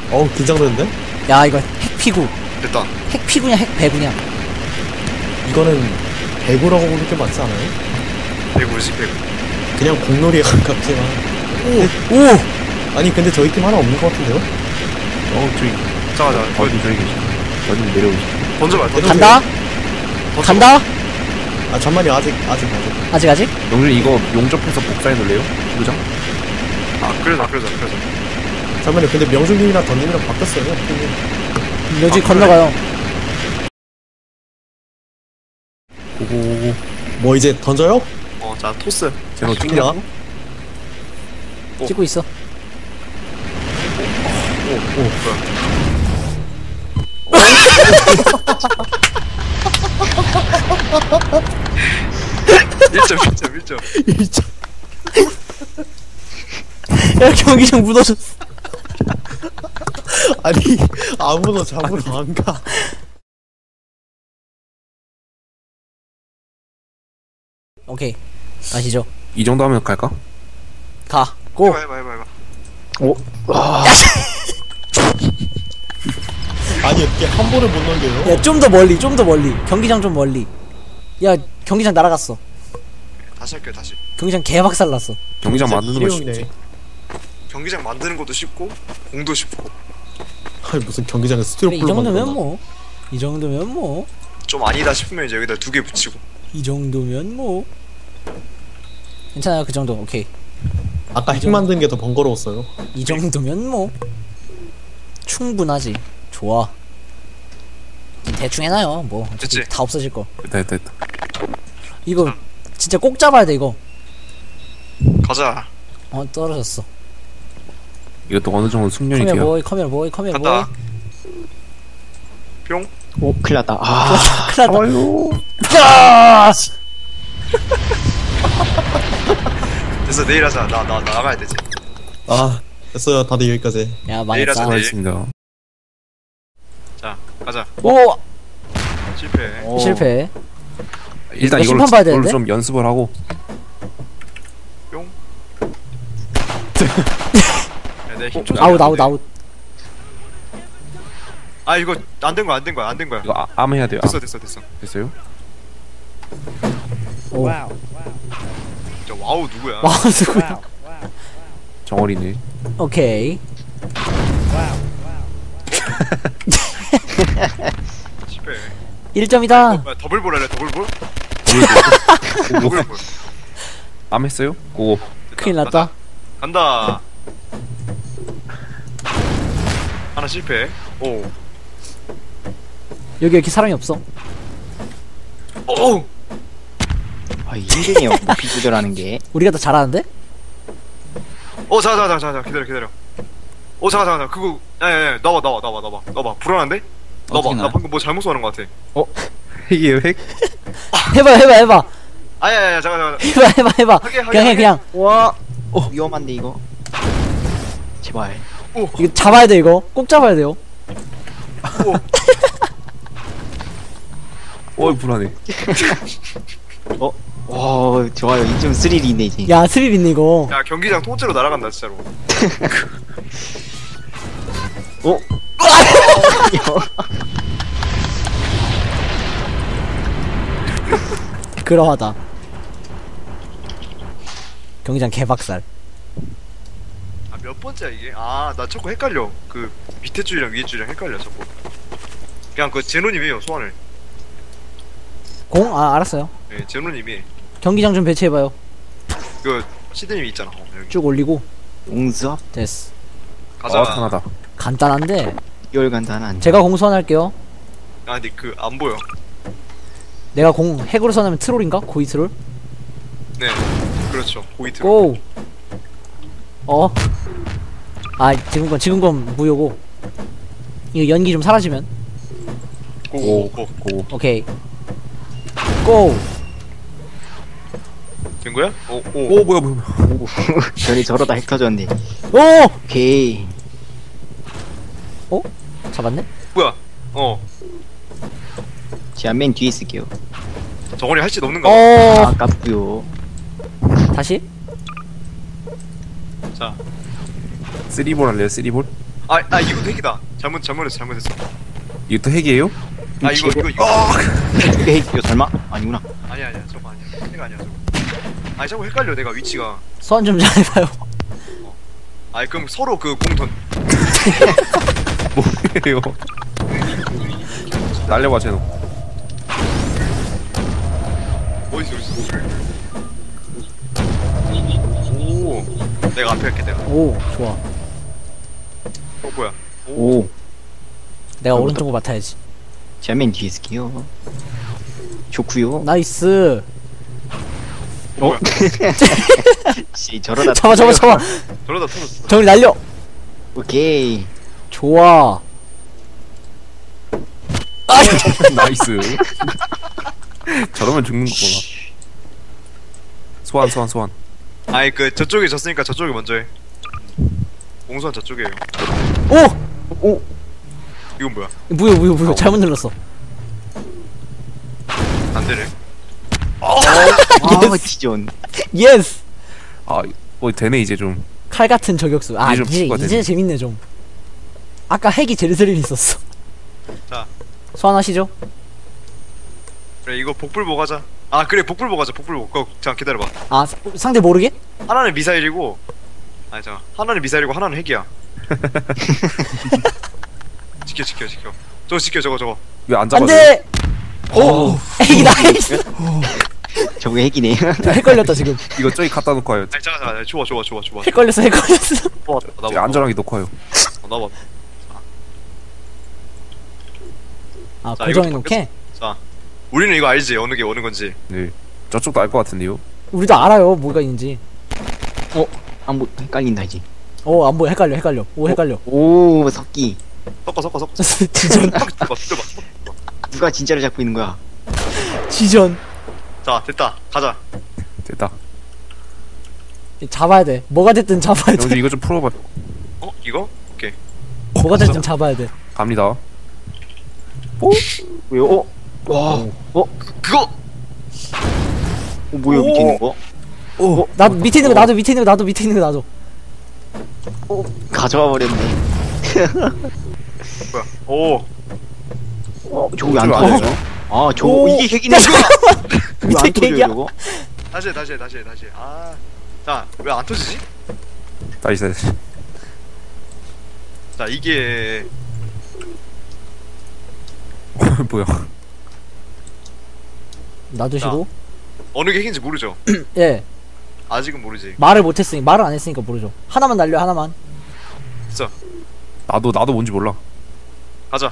어우 긴장되는데? 야 이거 핵피구. 됐다. 핵피구냐 핵배구냐. 이거는 배구라고 부를 게 맞지 않아요? 배구지 배구. 그냥 공놀이에 가깝지만. 오! 아니 근데 저희 팀 하나 없는 것 같은데요? 저기 잠깐만. 어디 저기 계시 어디 내려오시 던져봐. 간다? 간다? 아 잠만요 아직. 아직? 영준이 이거 용접해서 복사해 놓을래요? 기부장? 아 그러자. 잠만요 근데 명중님이랑 던님이랑 바뀌었어요. 여기 건너가요. 고고고고. 뭐 이제 던져요? 자 토스. 제가 찍냐? 찍냐고? 찍고 있어. 일점. 1점. 야 경기장 무너졌어. 아니 아무도 잡으러 안 가. 오케이 가시죠. 이 정도 하면 갈까? 가. 고. 해봐. 아니 이렇게 한 번을 못 넘겨요. 야 좀 더 멀리. 경기장 좀 멀리. 야 경기장 날아갔어. 다시 할게요. 다시. 경기장 개박살 났어. 경기장 진짜 만드는 거 기룡이네. 쉽지. 경기장 만드는 것도 쉽고 공도 쉽고. 아니 무슨 경기장에 그래 스티로폴로 이 정도면 만들었나? 뭐. 이 정도면 뭐. 좀 아니다 싶으면 이제 여기다 2개 붙이고. 이 정도면 뭐. 괜찮아요 그 정도. 오케이. 아까 핵 만드는 게 더 번거로웠어요. 이 정도면 뭐. 충분하지. 좋아. 대충 해놔요 뭐. 어차피 됐지? 다 없어질 거. 됐다. 이거 진짜 꼭 잡아야 돼 이거. 가자. 떨어졌어. 이것도 어느 정도 숙련이 카메라 돼요. 보이 카메라 보이. 간다. 뿅. 오, 큰일났다. 큰일 났다. 아, 됐어 내일 하자. 나 나가야 되지. 아 됐어요. 다들 여기까지. 야 내일 하자, 망했다. 내일. 수고하셨습니다. 자 가자. 오 실패. 오. 실패. 일단 이거 이걸로 심판 봐야 되는데? 좀 연습을 하고. 뿅. 야, 내 힘 좀. 아웃. 아 이거 안 된 거야. 이거 암 해야 돼요. 암. 됐어. 됐어요? 오. 저 와우 누구야? 와 누구야? 정어리네. 오케이. 실패. 1점이다. 뭐야 더블볼 할래? 더블볼? 암 했어요? 고. 큰일 났다. 간다. 하나 실패. 오. 여기 이렇게 사람이 없어. 오. 아, 힘드네요. 높이 조절하는 게. 우리가 더 잘하는데? 자 기다려. 잠깐 그거 야 넣어봐. 불안한데? 넣어봐. 나 방금 뭐 잘못 쏘는 것 같아. 핵이에요 핵? 해봐. 아야야 잠깐. 해봐. 하게. 그냥 해 그냥. 와, 위험한데 이거. 제발. 이거 잡아야 돼 이거. 꼭 잡아야 돼요. 불안해. 와, 좋아요. 이 좀 스릴이 있네 이제. 야 스릴 있네 이거. 야 경기장 통째로 날아간다 진짜로. 그러하다. 경기장 개박살. 아 몇 번째야 이게? 아 나 자꾸 헷갈려. 그 밑에 줄이랑 위에 줄이랑 헷갈려 자꾸. 그냥 그 제노님이에요 소환을. 알았어요. 네 제노님이 경기장 좀 배치해봐요. 그 시드님이 있잖아. 여기. 쭉 올리고. 옹수업 됐어. 가자. 강하다. 간단한데 열간단한. 제가 공수원할게요. 아 근데 그 안 보여. 내가 핵으로 선하면 트롤인가? 고이 트롤? 네 그렇죠. 고이트. 고! 지금 건 무효고. 이거 연기 좀 사라지면. 고. 오케이. 고! 된 거야? 오 뭐야. 오, 별이 저러다 핵 터졌네. 오! 오케이. 잡았네? 뭐야? 제가 맨 뒤에 있을게요. 정원이 할 짓 없는 거 봐. 아깝고요. 다시? 자 3볼 할래요? 3볼? 아 이거 핵이다. 잘못했어. 이것도 핵이에요? 아 이거. 이거 핵이요 설마? 아니구나. 아니야 저거 아니야. 핵 아니야 저거. 아니 자꾸 헷갈려 내가 위치가. 소환 좀 잘해봐요. 아니 그럼 서로 그 공돈. 뭐예요? 날려봐 제노. 어딨어. 오. 내가 앞에 할게 내가. 오 좋아. 뭐야? 오. 내가 오른쪽으로 맡아야지. 제가 맨 뒤에 있을게요. 좋구요. 나이스. 뭐야? 씨 저러다. 잡아. 저러다 터졌어. 저기 날려. 오케이. 좋아. 나이스. 저러면 죽는 거구나. 소환. 아니 그 저쪽에 졌으니까 저쪽이 먼저 해. 공수한 저쪽이에요. 오. 이건 뭐야? 무효. 잘못 눌렀어. 안 되네. 아 지존. 예스. 아, 되네 이제 좀. 칼 같은 저격수. 아 이제 좀 이제 추가되네. 재밌네 좀. 아까 핵이 제일 스릴 있었어. 자. 소환하시죠. 그래 이거 복불복 하자. 아 그래 복불복 하자. 복불복. 잠깐 기다려봐. 아 상대 모르게? 하나는 미사일이고. 아니 잠깐. 하나는 미사일이고 하나는 핵이야. 지켜. 저거. 왜 안 잡아? 안돼. 오. 핵이다. 저거 핵이네. 헷갈렸다 지금. 이거 저기 갖다 놓고 와요. 아니 잠깐. 좋아. 헷갈렸어. 저기 안전하게 놓고 와요. 나봐. 아 자, 이거 고정해놓게. 자. 우리는 이거 알지? 어느 게 어느 건지. 네. 저쪽도 알 것 같은데요. 우리도 알아요 뭐가 있는지. 뭐 헷갈린다 이제. 안 보여. 헷갈려. 헷갈려. 오 석기. 섞어. 지전. 봐. 누가 진짜로 잡고 있는 거야? 지전. 자 됐다. 가자. 됐다. 잡아야 돼. 뭐가 됐든 잡아야 영주 돼. 이거 좀 풀어봐. 이거? 오케이. 뭐가 됐든 잡아야 돼. 갑니다. 왜요? 와. 그거. 뭐야 밑에 있는 거? 나 밑에 있는 거 나도. 밑에 있는 거 나도. 가져와 버렸네. 뭐야? 오. 저거 왜안 저거 터져? 안 아 저거 오. 이게 핵이네. 밑에 핵이야? 다시. 아. 자, 왜 안 터지지? 나이스. 자, 이게 뭐야? 놔두시고. 어느 게 핵인지 모르죠. 예. 아직은 모르지. 말을 안 했으니까 모르죠. 하나만 날려. 하나만. 진짜. 나도 뭔지 몰라. 가자.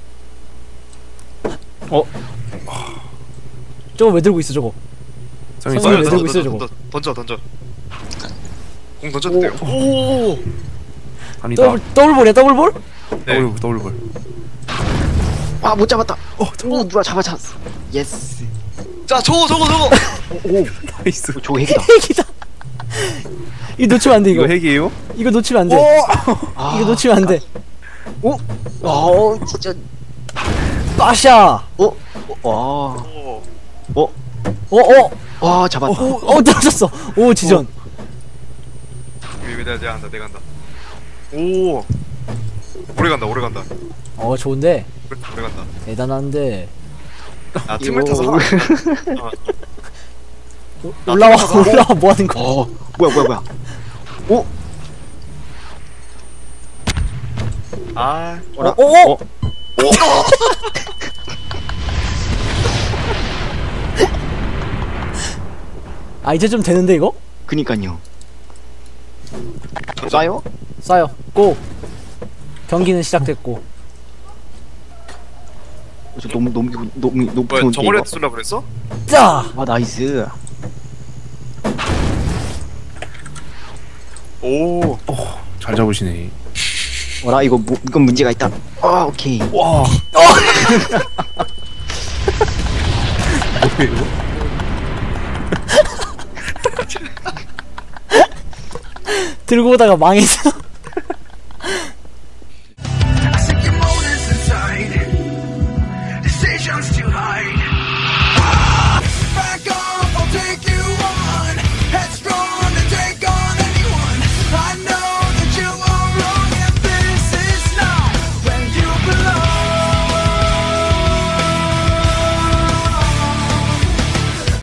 저거 왜 들고 있어 저거? 성이 성이 왜 쏴요. 들고 있어요, 저거? 던져. 공 던져도 돼요. 오. 갑니다. 더블볼이야 더블볼? 네. 더블볼. 아못 잡았다. 누가 잡았어. 예스. 자, 저거. 나이스. 저거 핵이다. 핵이다. 이거 놓치면 안 돼 이거 이거. 핵이에요? 이거 놓치면 안 돼. 이거 놓치면 안 돼. 진짜. 빠샤. 와. 오. 와 잡았다. 떨어졌어. 오 지전. 내가 한다. 오. 오래 간다. 좋은데. 오래 간다. 대단한데. 아, 틈을 타서 하나. 올라와 뭐 하는 거? 뭐야. 아. 아 이제 좀 되는데 이거? 그니까요. 쏴요? 쏴요. 고. 경기는 시작됐고. 저 너무 뭐야, 좋은데 저번에 이거. 쏠라 그랬어? 짜. 와 나이스. 오. 잘 잡으시네. 뭐라 이건 문제가 있다. 오케이. 와. 뭐예요? 들고 오다가 망했어. I see your motives inside. Decisions too high.